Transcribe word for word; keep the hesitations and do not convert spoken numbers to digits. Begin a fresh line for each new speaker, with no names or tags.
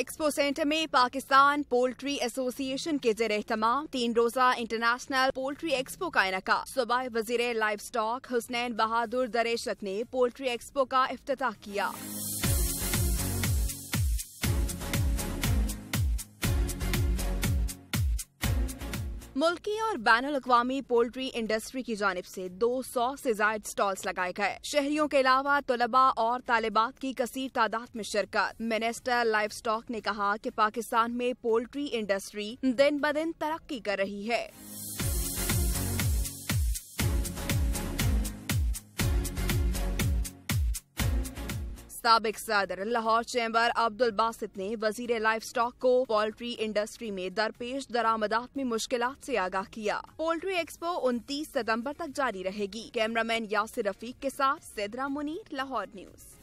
Expo centre में Pakistan poultry association के ज़ेर एहतमाम तीन रोजा इंटरनेशनल पोल्ट्री एक्सपो का इनेकाद। सूबाई वज़ीर लाइव स्टॉक हुसनैन बहादुर दरेशक ने पोल्ट्री एक्सपो का इफ्तिताह किया। मुल्की और बैनुल अक़वामी पोल्ट्री इंडस्ट्री की जानिब से दो सौ से ज्यादा स्टॉल्स लगाए गए। शहरियों के अलावा तलबा और तालिबात की कसीर तादाद में शिरकत। मिनिस्टर लाइव स्टॉक ने कहा कि पाकिस्तान में पोल्ट्री इंडस्ट्री दिन ब दिन तरक्की कर रही है। साबिक सदर लाहौर चैम्बर अब्दुल बासित ने वजीर लाइफ स्टॉक को पोल्ट्री इंडस्ट्री में दरपेश दरामदात में मुश्किलात से आगाह किया। पोल्ट्री एक्सपो उनतीस सितंबर तक जारी रहेगी। कैमरामैन यासिर रफीक के साथ सिद्रा मुनीर, लाहौर न्यूज।